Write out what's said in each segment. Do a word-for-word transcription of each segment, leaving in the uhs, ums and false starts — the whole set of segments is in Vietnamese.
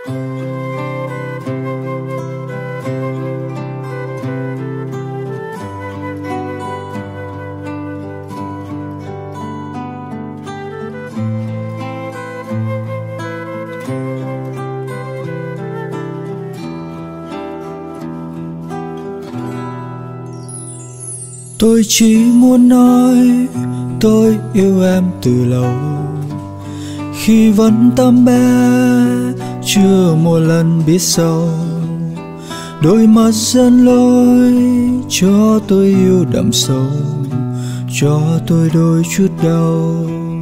Tôi chỉ muốn nói tôi yêu em từ lâu, khi vẫn tấm bé chưa một lần biết sâu. Đôi mắt dẫn lối cho tôi yêu đậm sâu, cho tôi đôi chút đau.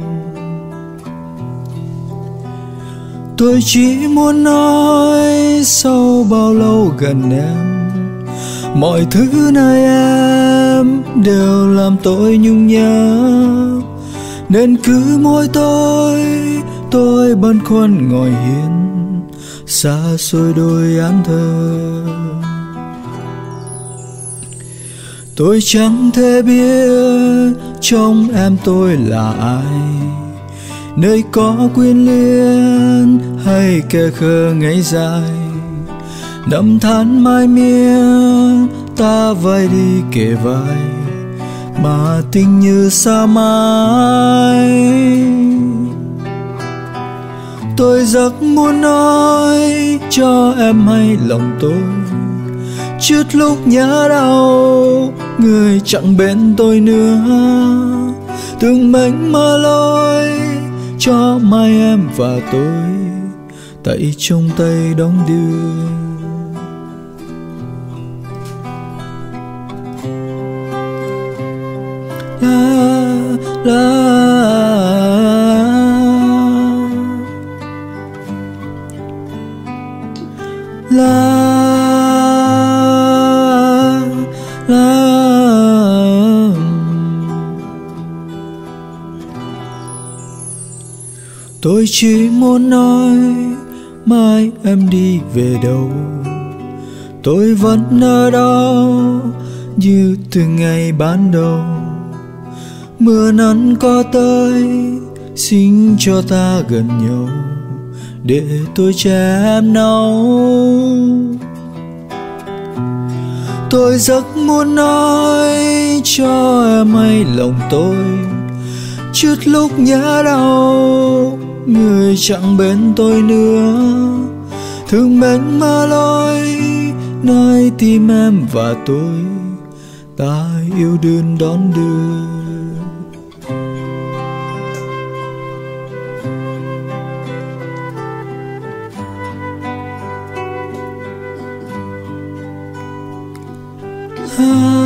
Tôi chỉ muốn nói sau bao lâu gần em, mọi thứ nơi em đều làm tôi nhung nhớ. Nên cứ mỗi tối tôi băn khoăn ngồi hiên, xa xôi đôi án thơ. Tôi chẳng thể biết trong em tôi là ai, nơi có quyến luyến hay kẻ khờ ngây dài. Năm tháng mai miên ta vai đi kề vai, mà tình như xa mãi. Tôi rất muốn nói cho em hay lòng tôi, chút lúc nhớ đau người chẳng bên tôi nữa. Từng mảnh mơ lối cho mai em và tôi, tay trong tay đong đưa. La la la la. Tôi chỉ muốn nói mai em đi về đâu, tôi vẫn ở đó như từ ngày ban đầu. Mưa nắng có tới xin cho ta gần nhau, để tôi che em nấu. Tôi rất muốn nói cho em hay lòng tôi, chút lúc nhớ đau người chẳng bên tôi nữa. Thương mến mơ lối nơi tim em và tôi, ta yêu đương đón đưa. Ah